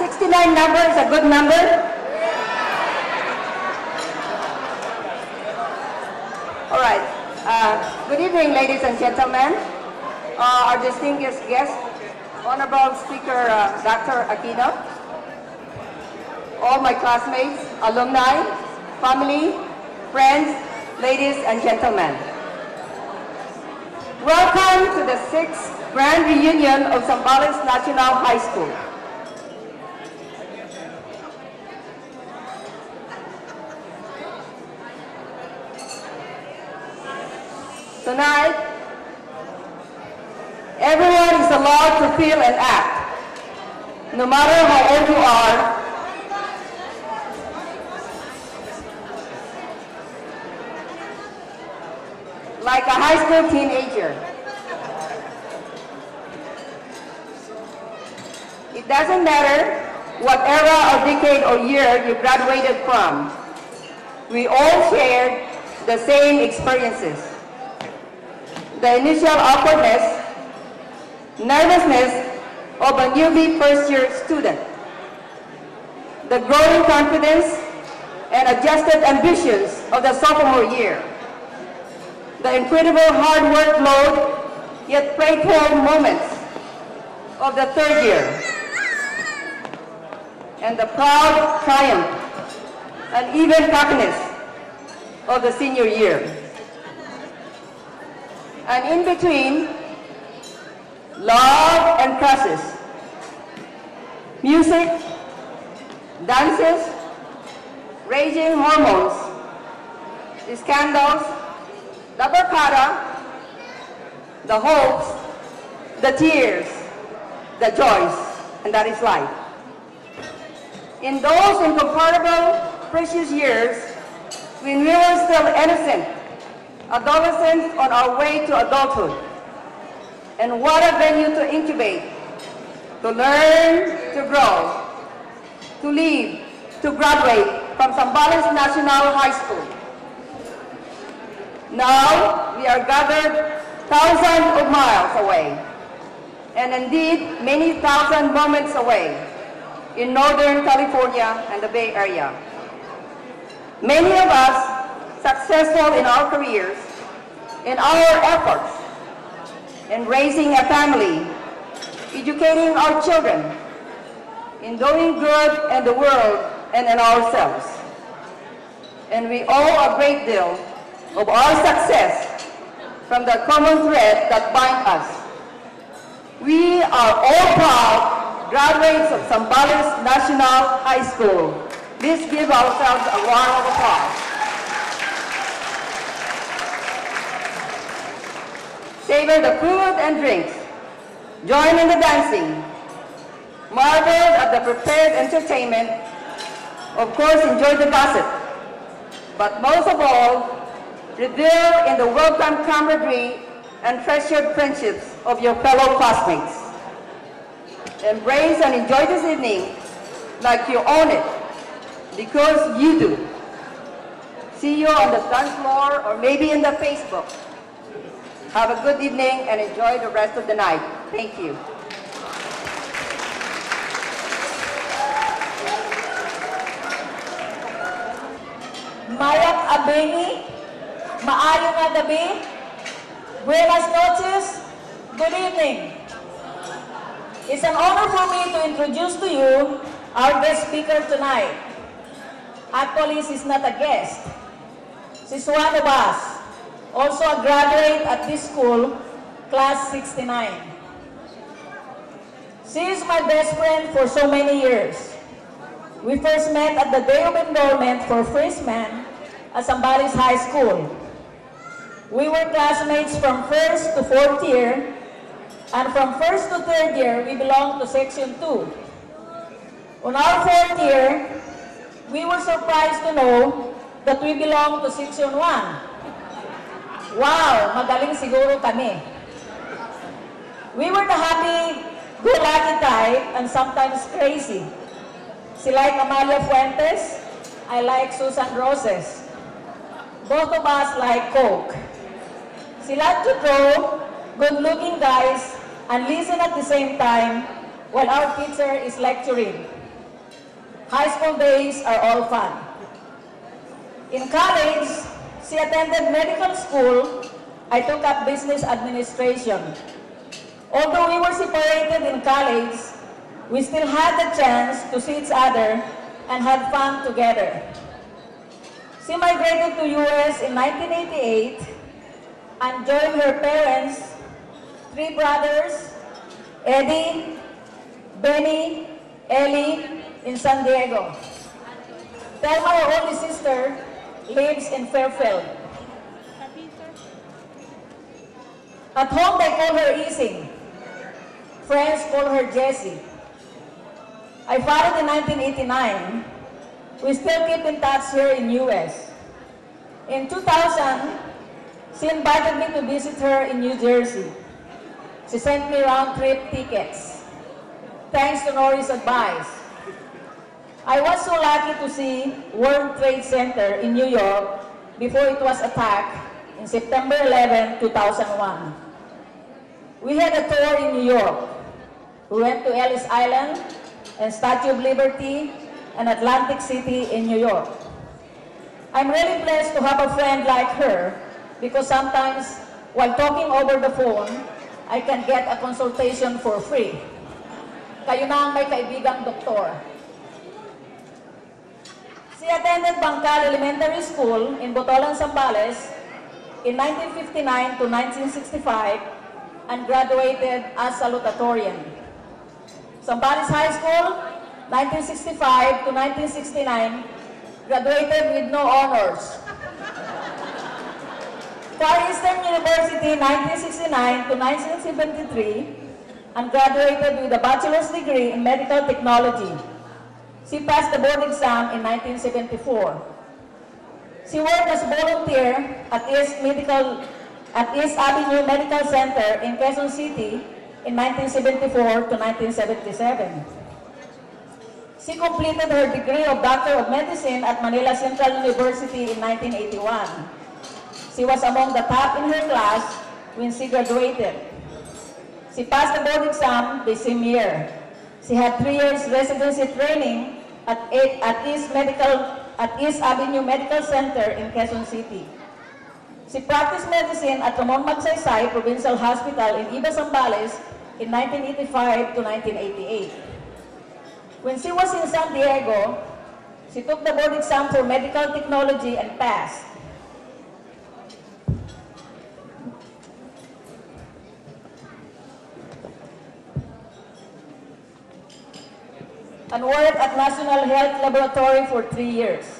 69 number is a good number. All right. Good evening, ladies and gentlemen. Our distinguished guest, Honorable Speaker Dr. Aquino, all my classmates, alumni, family, friends, ladies and gentlemen. Welcome to the 6th Grand Reunion of Zambales National High School. Tonight, everyone is allowed to feel and act, no matter how old you are, like a high school teenager. It doesn't matter what era or decade or year you graduated from. We all shared the same experiences. The initial awkwardness, nervousness of a newbie first-year student, the growing confidence and adjusted ambitions of the sophomore year, the incredible hard workload yet playful moments of the third year, and the proud triumph and even cockiness of the senior year. And in between, love and crushes, music, dances, raging hormones, scandals, the barkada, the hopes, the tears, the joys, and that is life. In those incomparable, precious years, when we were still innocent, adolescents on our way to adulthood, and what a venue to incubate, to learn, to grow, to live, to graduate from Zambales National High School. Now, we are gathered thousands of miles away, and indeed many thousand moments away in Northern California and the Bay Area. Many of us successful in our careers, in our efforts, in raising a family, educating our children, in doing good in the world and in ourselves. And we owe a great deal of our success from the common thread that binds us. We are all proud graduates of Zambales National High School. Let's give ourselves a round of applause. Savor the food and drinks, join in the dancing, marvel at the prepared entertainment, of course enjoy the gossip, but most of all, revel in the welcome camaraderie and treasured friendships of your fellow classmates. Embrace and enjoy this evening like you own it, because you do. See you on the dance floor or maybe in the Facebook. Have a good evening and enjoy the rest of the night. Thank you. Mayat Abeni, maayong nga gabi, buenas noches, good evening. It's an honor for me to introduce to you our guest speaker tonight. Actually, she's not a guest. She's one of us. Also a graduate at this school, class 69. She is my best friend for so many years. We first met at the day of enrollment for freshmen at Zambales High School. We were classmates from 1st to 4th year, and from 1st to 3rd year, we belonged to Section 2. On our 4th year, we were surprised to know that we belonged to Section 1. Wow, magaling siguro kami. We were the happy-go-lucky type and sometimes crazy. She liked Amalia Fuentes, I like Susan Roses. Both of us like Coke. She liked to draw, good-looking guys, and listen at the same time while our teacher is lecturing. High school days are all fun. In college, she attended medical school. I took up business administration. Although we were separated in college, we still had the chance to see each other and had fun together. She migrated to US in 1988 and joined her parents, 3 brothers, Eddie, Benny, Ellie, in San Diego. Thelma, her only sister, lives in Fairfield. At home, they call her Ising. Friends call her Jessie. I followed in 1989. We still keep in touch here in US. In 2000, she invited me to visit her in New Jersey. She sent me round-trip tickets. Thanks to Nori's advice. I was so lucky to see World Trade Center in New York before it was attacked in September 11, 2001. We had a tour in New York. We went to Ellis Island and Statue of Liberty and Atlantic City in New York. I'm really blessed to have a friend like her because sometimes while talking over the phone, I can get a consultation for free. Kayo na ang may kaibigang doktor. She attended Bangkal Elementary School in Botolan, Zambales in 1959 to 1965 and graduated as salutatorian. Zambales High School, 1965 to 1969, graduated with no honors. Far Eastern University, 1969 to 1973, and graduated with a bachelor's degree in medical technology. She passed the board exam in 1974. She worked as volunteer at East Avenue Medical Center in Quezon City in 1974 to 1977. She completed her degree of Doctor of Medicine at Manila Central University in 1981. She was among the top in her class when she graduated. She passed the board exam the same year. She had 3 years residency training at East Avenue Medical Center in Quezon City. She practiced medicine at Ramon Magsaysay Provincial Hospital in Iba, Zambales in 1985 to 1988. When she was in San Diego, she took the board exam for medical technology and passed. And worked at National Health Laboratory for 3 years.